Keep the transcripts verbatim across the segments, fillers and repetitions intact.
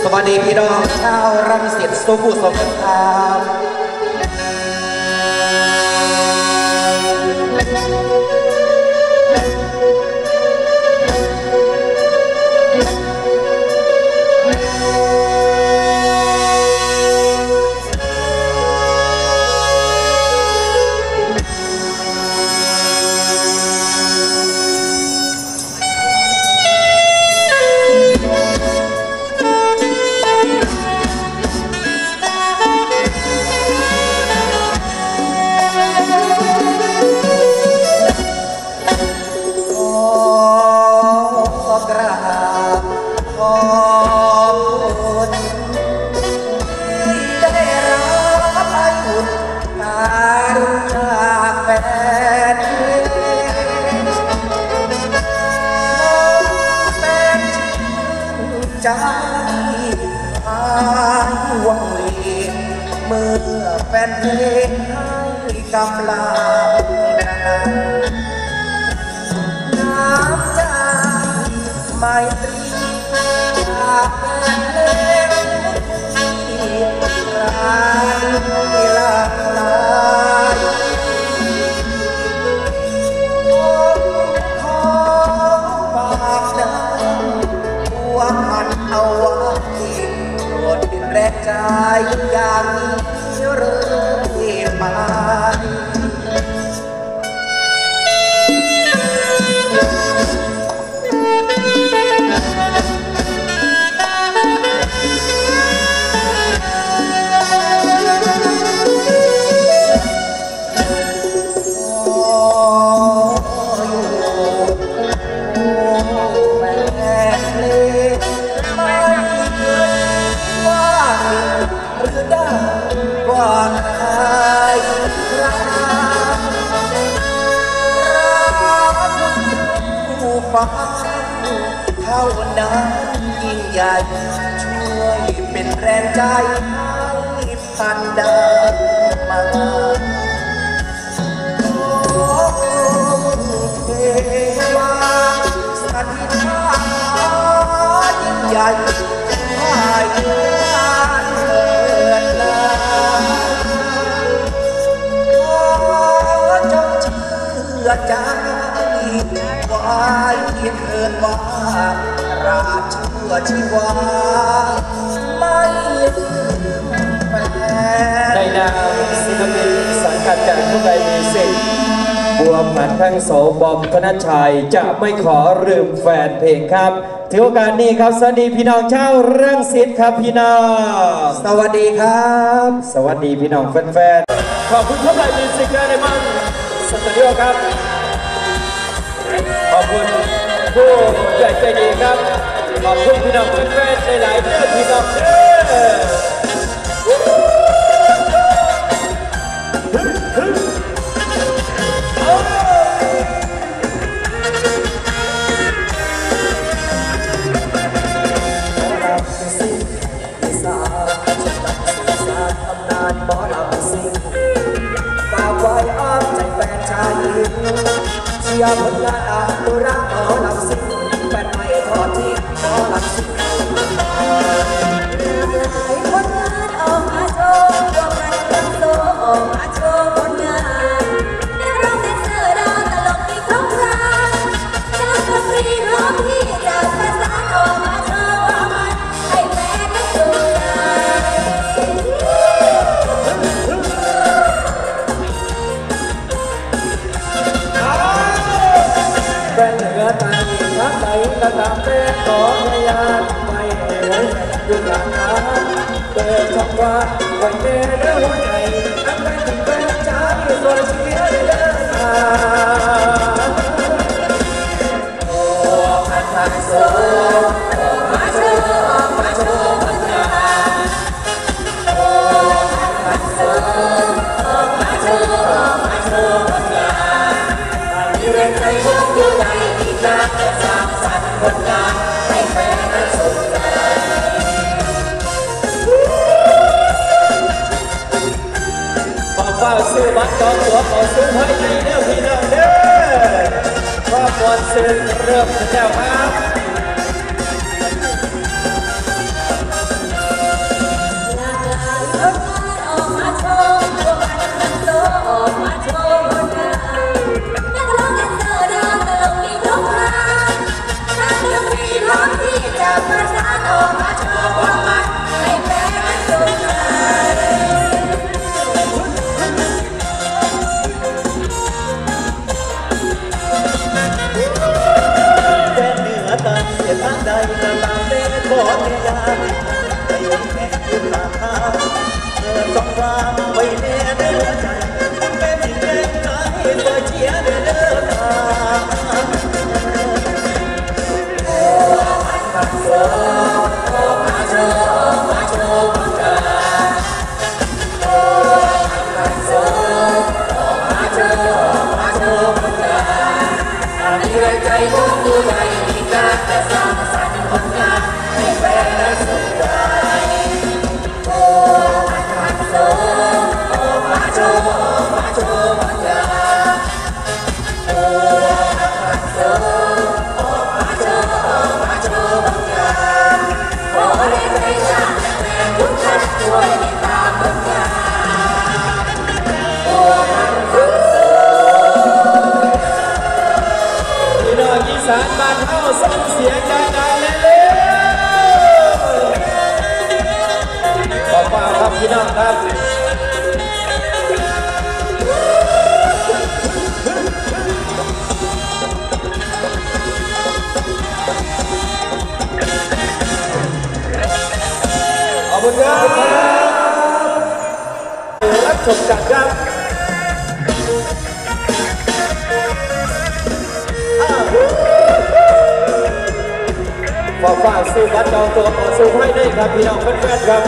สวัสดีพี่น้องชาวรังสิตสุขุมสงครามใจหายวังเวงเมื่อแฟนเพลงให้กำลังน้ำใจไมตรีจากแฟนเพลงที่รักหลากหลายขอฝากน้ำว่ามันเอาไว้โปรดเป็นแรงใจอย่างนี้เรื่อยมาฟังเท่านั้นยิ่งใหญ่ช่วยเป็นแรงใจให้พันดามาขอเทวาสันนิษฐานยิ่งใหญ่ให้การเกิดนาขอจงเชื่อใจไว้เถิดว่าราชเชื่อชีวาไม่ลืมแฟนในนามศิลปินสังกัดจากผู้ใดมีสิทธิ์บัวผันทั้งโสบอมธนชัยจะไม่ขอลืมแฟนเพลงครับถือโอกาสนี้ครับสวัสดีพี่น้องชาวรังสิตครับพี่น้องสวัสดีครับสวัสดีพี่น้องแฟนๆขอบคุณผู้ใดมีสิทธิ์ในมันสตูดิโอครับขอบคุณผู้ใหญ่ใจดีครับขอบคุณพี่น้องแฟนๆหลายๆเพื่อนพี่น้องเด้เชียร์ผลงานอานุรักษ์หมอลำซิ่งแฟนไม่ทอดทิ้งหมอลำซิ่งหลายผลงานออกมาโชว์รวมกันทั้งโซออกมาโชว์ผลงานนักร้องแดนเซอร์ดาวตลกที่ครบครันจากดนตรีพร้อมที่จะประสานออกมาโชว์ว่ามันให้แฟนได้ดูใจแฟนเหนือตาดีทักไหลกระตามเป็นขอพยานไม่ให้ไว้อยู่หลังน้ำเปิดช่องว่างไว้แม่เนื้อหัวใจอันเป็นถึงเป็นใจส่วนเชียร์ได้เดินทางโอ้พันพันโซ่มาโชว์มาโชว์ผลงานโอ้พันพันโซ่มาโชว์มาโชว์ผลงานมีเรื่องใจมุ่งอยู่ในที่น่าจะสร้างสรรค์ผลงานให้แฟนนั้นสนใจขอเฝ้าซื้อบัตรจองตั๋วขอซื้อให้ดีเด้อพี่น้องเด้อขอบคุณซื้อเริ่มแล้วครับขอเทียนไปอยู่แค่อยู่หลังทางเธอจงวางไว้แน่เด้อใจเป็นที่แรงใจเธอเชียร์เด้อเด้อตามาโชว์มาโชว์มาโชว์กันโอ้มาโชว์มาโชว์มาโชว์กันมีแรงใจของผู้ใหญ่มีการจะสร้างสรรค์ผลงานให้แฟนและสุขใจโอ้มาโชว์มาโชว์มาโชว์กันโอ้มาโชว์มาโชว์มาโชว์กันขอให้ใจช่างแรงทุกท่านช่วยติดตามผลงานโอ้มาโชว์พี่น้องอีสานบ้านเฮาส่งเสียงดังๆเลยเลยขอบคุณครับพี่น้องครับขอบคุณครับรับชมกันครับขอฝากซื้อบัตรจองตัวขอซื้อให้ได้ครับพี่น้องแฟนๆครับ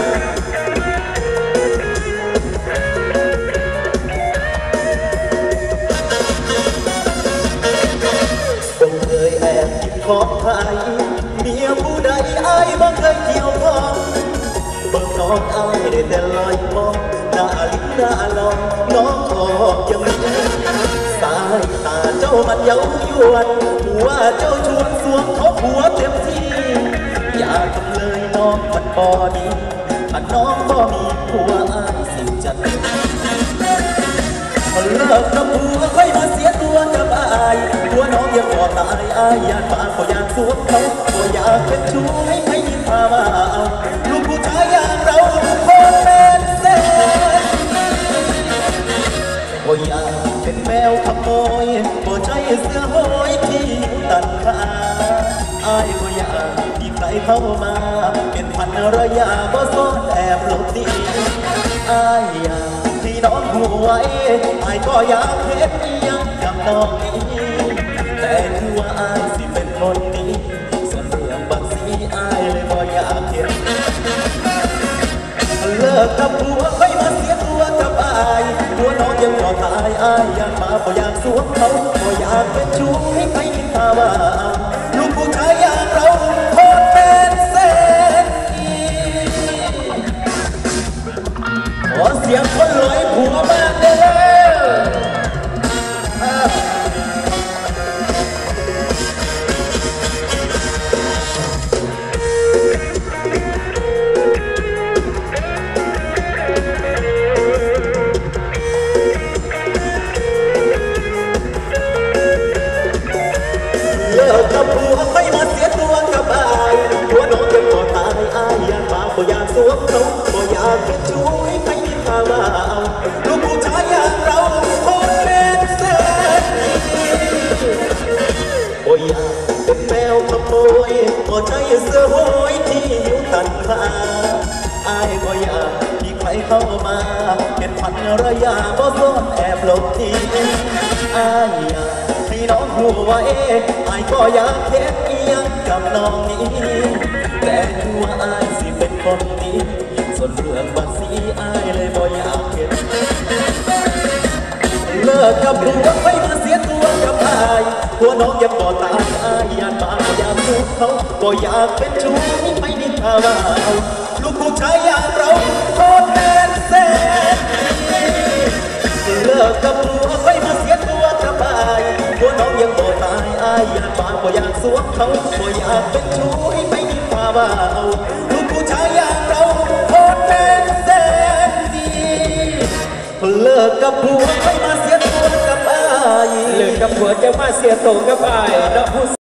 ผมเคยแอบกินของใครเมียผู้ใดอ้ายบ่เคยเกี่ยวข้องเบิ่งน้องอ้ายได้แต่ลอยมองหน้าลิ้นหน้าลองน้องออกยังมีสายตาเจ้ามันเย้ายวนหัวเจ้าชวนสวมเขาหัวเต็มที่อย่าทำเลยน้องมันบ่ดีถ้าน้องบ่มีผัวอ้ายสิจัดเลิกกับผัวค่อยมาเสียตัวกับอายตัวน้องยังบ่ตายอายอยากฝากก็อยากสวมเขาก็อยากเป็นชู้ให้ใครยินพามาเอาลูกผู้ชายอย่างเราคงเป็นเศษก็อยากเป็นแมวขโมยบ่ใจเสื้อห้อยที่ตัดขาอายก็อยากมีใครเข้ามาเป็นพันระยะบ่ซ่อนแอบหลบหนีอายอยากที่น้องหูไว้อายก็อยากเห็นยังกับน้องนี้แต่คือว่าอายสิเป็นคนดีส่วนเรื่องบางสีอายเลยบ่อยากเห็นเลิกกับผัวค่อยมาเสียตัวกับอายผัวน้องยังรอตายอายอยากมาบ่อยากสวมเขาบ่อยากเป็นชู้ให้ใครนินทาว่าลูกผู้ชายอย่างเราโคตรเป็นเศษขอเสียงคนลอยผัวบ้านเด้อเลิกกับผัวไม่มาเสียตัวกับอายผัวน้องยังบ่ตายอายอยากมาบ่อยากสวมเขาบ่อยากเป็นชู้ให้ใครนินทาว่าเอาลูกผู้ชายอย่างเราคงเป็นเศษบ่อยากเป็นแมวขโมยบ่ใจเสื้อห้อยที่อยู่ตันขาอายบ่อยากมีใครเข้ามาเป็นพันระยะบ่ซ่อนแอบหลบหนีอายอยากให้น้องหูไว้อายก็อยากเห็นอีหยังกับน้องนี้แต่คือว่าอายสิเป็นคนดีส่วนเรื่องบางสีอายเลยบ่อยากเห็นเลิกกับผัวไม่มาเสียตัวกับอายผัวน้องยังบ่ตายอายอยากมาบ่อยากสู้เขาบ่อยากเป็นชู้ไม่นินทาว่าเอาลูกผู้ชายอย่างเราโคตรเป็นเศษเลิกกับผัวไม่มาเสียตัวกับอายผัวน้องยังบ่ตายอายอยากมาบ่อยากสวมเขาบ่อยากเป็นชู้ให้ไม่นินทาว่าเอาลูกผู้ชายอย่างเราโคตรเป็นเศษดีเลิกกับผัวไม่มาเสียตัวกับอายเลิกกับผัวจะมาเสียตัวกับอายเนาะผู้